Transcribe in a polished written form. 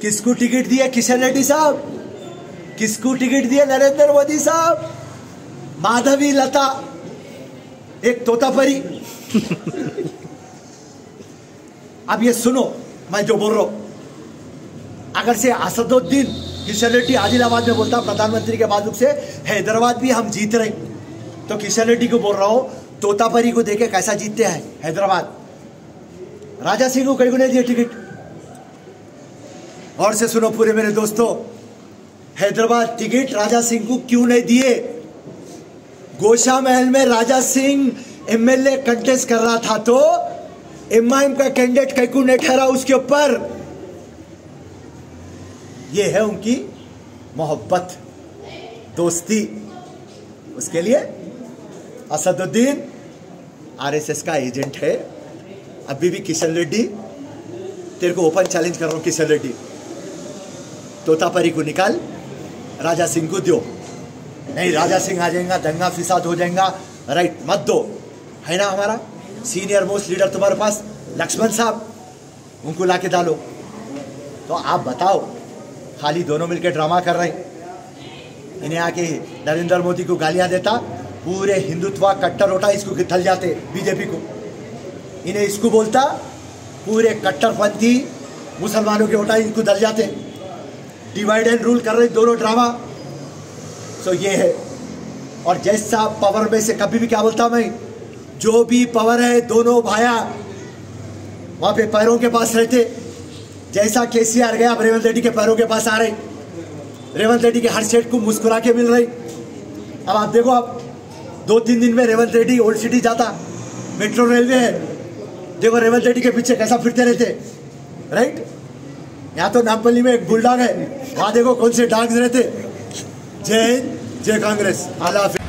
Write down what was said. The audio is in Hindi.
किसको टिकट दिया? किशन रेड्डी साहब। किसको टिकट दिया? नरेंद्र मोदी साहब। माधवी लता एक तोतापरी। अब ये सुनो मैं जो बोल रहा हूं। अगर से असदुद्दीन किशन रेड्डी आदिलाबाद में बोलता प्रधानमंत्री के बाजू से हैदराबाद भी हम जीत रहे, तो किशन रेड्डी को बोल रहा हूं तोतापरी को देखे कैसा जीतते हैं हैदराबाद। राजा सिंह को कहीं को नहीं दिया टिकट। और से सुनो पूरे मेरे दोस्तों, हैदराबाद टिकट राजा सिंह को क्यों नहीं दिए? गोशा महल में राजा सिंह एमएलए कंटेस्ट कर रहा था तो एमआईएम का कैंडिडेट कहीं को नहीं ठहरा उसके ऊपर। ये है उनकी मोहब्बत, दोस्ती। उसके लिए असदुद्दीन आरएसएस का एजेंट है। अभी भी किशन रेड्डी, तेरे को ओपन चैलेंज कर रहा हूं किशन रेड्डी, तोतापरी को निकाल, राजा सिंह को दो। नहीं राजा सिंह आ जाएगा, दंगा फिसाद हो जाएगा, राइट मत दो। है ना हमारा सीनियर मोस्ट लीडर तुम्हारे पास लक्ष्मण साहब, उनको लाके डालो। तो आप बताओ, खाली दोनों मिलकर ड्रामा कर रहे हैं। इन्हें आके नरेंद्र मोदी को गालियां देता, पूरे हिंदुत्व कट्टर उठा इसको थल जाते बीजेपी को। इन्हें इसको बोलता, पूरे कट्टरपंथी मुसलमानों के उठा इनको दल जाते। डिवाइड एंड रूल कर रहे दोनों ड्रामा। सो ये है। और जैसा पावर में से कभी भी क्या बोलता मैं, जो भी पावर है दोनों भाया वहां पे पैरों के पास रहते। जैसा केसीआर गया, अब रेवंत रेड्डी के पैरों के पास आ रहे। रेवंत रेड्डी के हर सेट को मुस्कुरा के मिल रही। अब आप देखो, आप 2-3 दिन में रेवंत रेड्डी ओल्ड सिटी जाता, मेट्रो रेलवे है, देखो रेवंत रेड्डी के पीछे कैसा फिरते रहते, राइट। यहाँ तो नामपल्ली में एक बुलडॉग है, वहां देखो कौन से डॉग्स रहते। जय हिंद, जय कांग्रेस, आला।